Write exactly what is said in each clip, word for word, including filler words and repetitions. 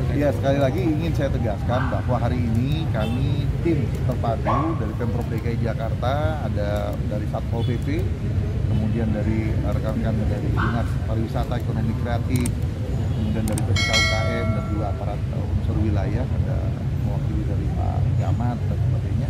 Ya, sekali lagi ingin saya tegaskan bahwa hari ini kami tim terpadu dari Pemprov D K I Jakarta, ada dari Satpol P P, kemudian dari rekan-rekan dari Dinas Pariwisata Ekonomi Kreatif, kemudian dari P P K U K M dan juga aparat unsur wilayah, ada mewakili dari Pak Camat dan sebagainya.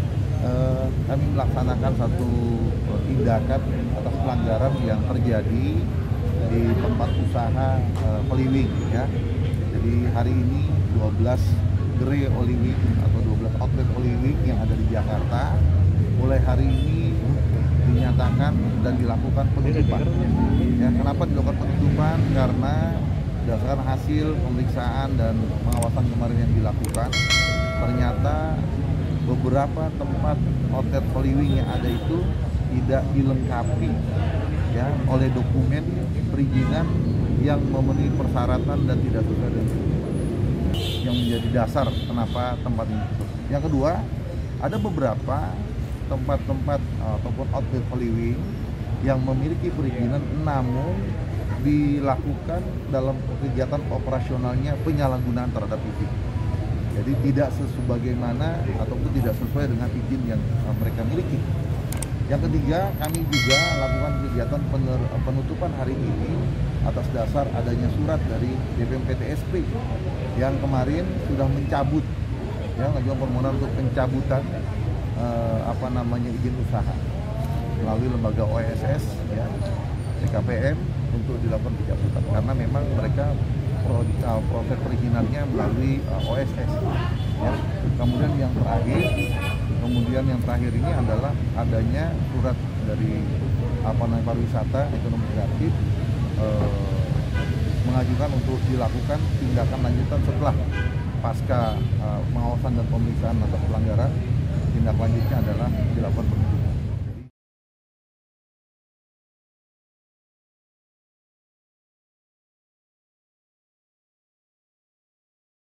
Eh, kami melaksanakan satu eh, tindakan atas pelanggaran yang terjadi di tempat usaha eh, Holy ya. Jadi hari ini dua belas gerai Holy Week atau dua belas outlet Holy Week yang ada di Jakarta mulai hari ini dinyatakan dan dilakukan penutupan. Ya, kenapa dilakukan penutupan? Karena berdasarkan hasil pemeriksaan dan pengawasan kemarin yang dilakukan, ternyata beberapa tempat outlet Holy Week yang ada itu tidak dilengkapi ya oleh dokumen perizinan yang memenuhi persyaratan dan tidak sesuai dengan yang menjadi dasar kenapa tempat ini tutup. Yang kedua, ada beberapa tempat-tempat ataupun outlet Holy Week yang memiliki perizinan namun dilakukan dalam kegiatan operasionalnya penyalahgunaan terhadap izin. Jadi tidak sebagaimana ataupun tidak sesuai dengan izin yang mereka miliki. Yang ketiga, kami juga lakukan kegiatan penutupan hari ini atas dasar adanya surat dari D P M P T S P yang kemarin sudah mencabut, ya, mengajukan permohonan untuk pencabutan eh, apa namanya izin usaha melalui lembaga O S S, ya, B K P M untuk dilakukan pencabutan karena memang mereka proses perizinannya melalui uh, O S S. Ya. Kemudian yang terakhir, kemudian yang terakhir ini adalah adanya surat dari apa namanya pariwisata ekonomi kreatif uh, mengajukan untuk dilakukan tindakan lanjutan setelah pasca uh, pengawasan dan pemeriksaan atas pelanggaran. Tindak lanjutnya adalah dilakukan penutupan.